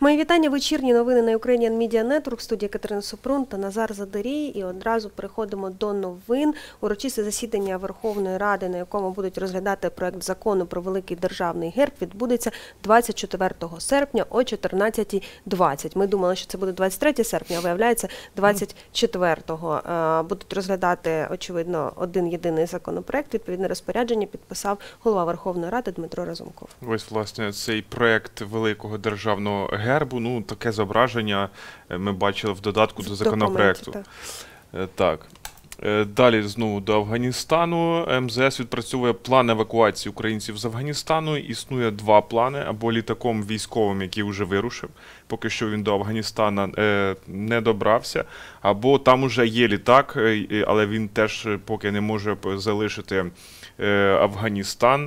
Мої вітання. Вечірні новини на Ukrainian Media Network. В студії Катерина Супрун та Назар Задарій. І одразу переходимо до новин. Урочисте засідання Верховної Ради, на якому будуть розглядати проект закону про великий державний герб, відбудеться 24 серпня о 14:20. Ми думали, що це буде 23 серпня, а виявляється 24-го. Будуть розглядати, очевидно, один єдиний законопроект. Відповідне розпорядження підписав голова Верховної Ради Дмитро Разумков. Ось, власне, цей проект великого державного гербу, ну, таке зображення ми бачили в додатку до законопроекту. Так. Далі знову до Афганістану. МЗС відпрацьовує план евакуації українців з Афганістану. Існує два плани. Або літаком військовим, який вже вирушив, поки що він до Афганістана не добрався, або там уже є літак, але він теж поки не може залишити Афганістан.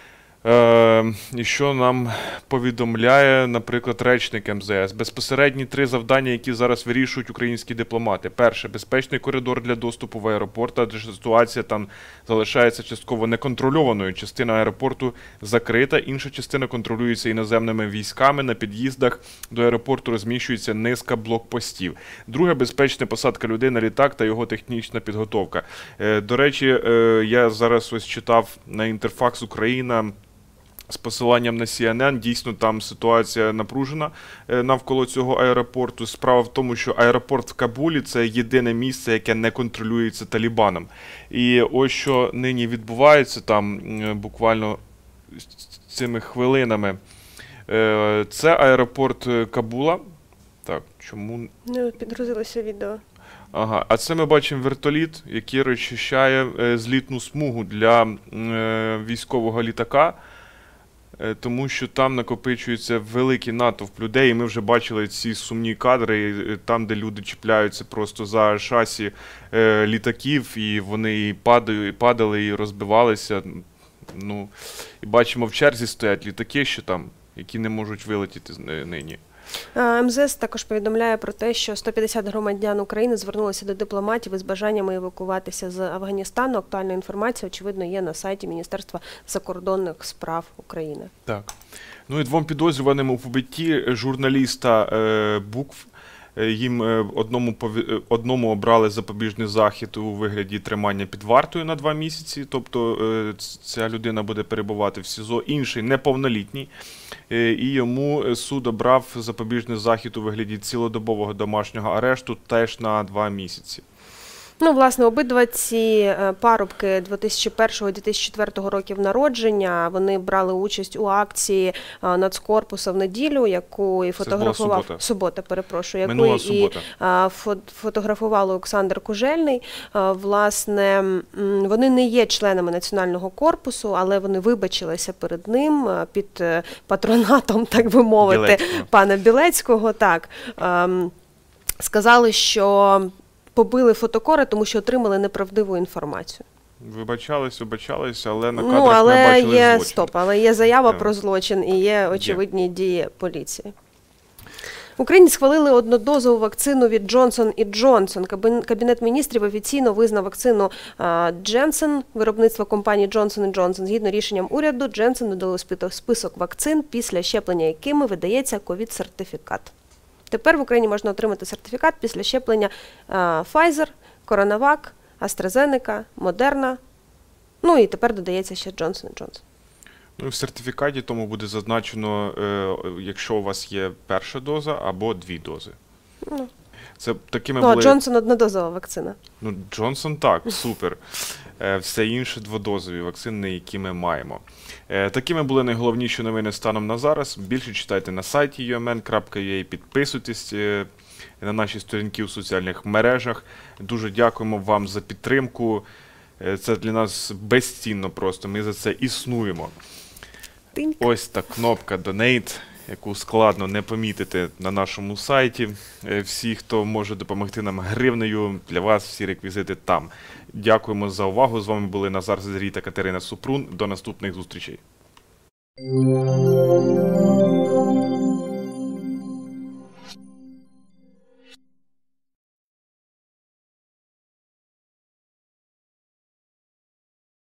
І що нам повідомляє, наприклад, речник МЗС? Безпосередні три завдання, які зараз вирішують українські дипломати. Перше – безпечний коридор для доступу в аеропорт, адже ситуація там залишається частково неконтрольованою. Частина аеропорту закрита, інша частина контролюється іноземними військами. На під'їздах до аеропорту розміщується низка блокпостів. Друге – безпечна посадка людей на літак та його технічна підготовка. До речі, я зараз ось читав на Інтерфакс Україна з посиланням на CNN, дійсно там ситуація напружена навколо цього аеропорту. Справа в тому, що аеропорт в Кабулі – це єдине місце, яке не контролюється Талібаном. І ось що нині відбувається там буквально цими хвилинами. Це аеропорт Кабула. Так, чому? Ну, підгрузилося відео. Ага, а це ми бачимо вертоліт, який розчищає злітну смугу для військового літака, тому що там накопичується великий натовп людей, і ми вже бачили ці сумні кадри, там, де люди чіпляються просто за шасі літаків, і вони і падали, і розбивалися. Ну, і бачимо, в черзі стоять літаки, що там, які не можуть вилетіти нині. МЗС також повідомляє про те, що 150 громадян України звернулися до дипломатів із бажаннями евакуватися з Афганістану. Актуальна інформація, очевидно, є на сайті Міністерства закордонних справ України. Так. Ну і двом підозрюваним у побитті журналіста Букв. Їм одному обрали запобіжний захід у вигляді тримання під вартою на 2 місяці, тобто ця людина буде перебувати в СІЗО, інший неповнолітній, і йому суд обрав запобіжний захід у вигляді цілодобового домашнього арешту теж на 2 місяці. Ну, власне, обидва ці парубки 2001-2004 років народження, вони брали участь у акції Нацкорпуса в неділю, яку і фотографував... Субота, перепрошую. Яку і фотографував Олександр Кужельний. Власне, вони не є членами Національного корпусу, але вони вибачилися перед ним під патронатом, так би мовити, пана Білецького. Так, сказали, що побили фотокора, тому що отримали неправдиву інформацію. Вибачались, але на кадрах ми бачили злочин. Але є заява про злочин і є очевидні дії поліції. В Україні схвалили однодозову вакцину від Johnson & Johnson. Кабінет міністрів офіційно визнав вакцину Janssen, виробництва компанії Johnson & Johnson. Згідно рішенням уряду, Janssen додали список вакцин, після щеплення якими видається ковід-сертифікат. Тепер в Україні можна отримати сертифікат після щеплення Pfizer, CoronaVac, AstraZeneca, Moderna, ну і тепер додається ще Johnson & Johnson. Ну і в сертифікаті тому буде зазначено, якщо у вас є перша доза або 2 дози. Це такими були... Джонсон однодозова вакцина. Ну, Джонсон так, супер. Все інше дводозові вакцини, які ми маємо. Такими були найголовніші новини станом на зараз. Більше читайте на сайті umn.ua, підписуйтесь на наші сторінки у соціальних мережах. Дуже дякуємо вам за підтримку. Це для нас безцінно просто, ми за це існуємо. Ось та кнопка Donate, яку складно не помітити на нашому сайті. Всі, хто може допомогти нам гривнею, для вас всі реквізити там. Дякуємо за увагу. З вами були Назар Задарій та Катерина Супрун. До наступних зустрічей.